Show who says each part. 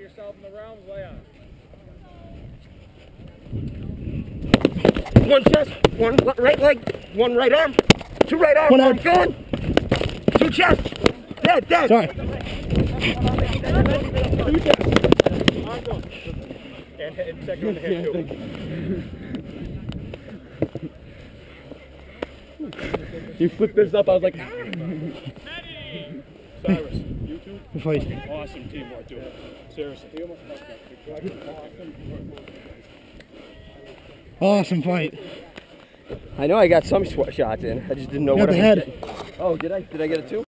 Speaker 1: yourself in the round, lay on.
Speaker 2: One chest, one right leg, one right arm, two right arm,
Speaker 3: one
Speaker 2: arm gone. Two chest, dead.
Speaker 3: Sorry.
Speaker 1: Two chest. Arm gone. And second on the head too.
Speaker 2: You flipped this up, I was like, ah.
Speaker 1: Syruss, you two?
Speaker 3: Fight.
Speaker 1: Awesome teamwork, dude. Seriously.
Speaker 3: Awesome fight.
Speaker 2: I know I got some shots in. I just didn't know
Speaker 3: Got
Speaker 2: what
Speaker 3: the
Speaker 2: I was
Speaker 3: head.
Speaker 2: getting. Oh, did I? Did I get it too?